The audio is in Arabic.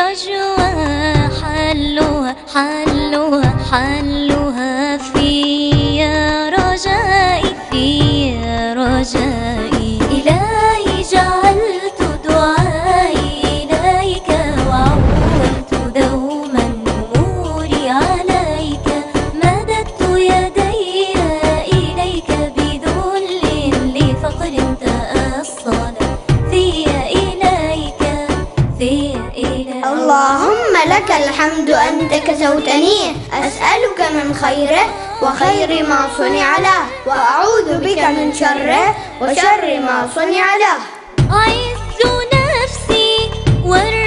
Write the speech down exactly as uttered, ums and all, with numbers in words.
رجوى حلها حلها حلها في يا رجائي في يا رجائي. إلهي جعلت دعائي إليك وعودت دوما أموري عليك، مددت يدي إليك بذل لفقر تأصل في إليك في إليك. اللهم لك الحمد أنت كسوتني، أسألك من خيره وخير ما صنع له، وأعوذ بك من شره وشر ما صنع له. عز نفسي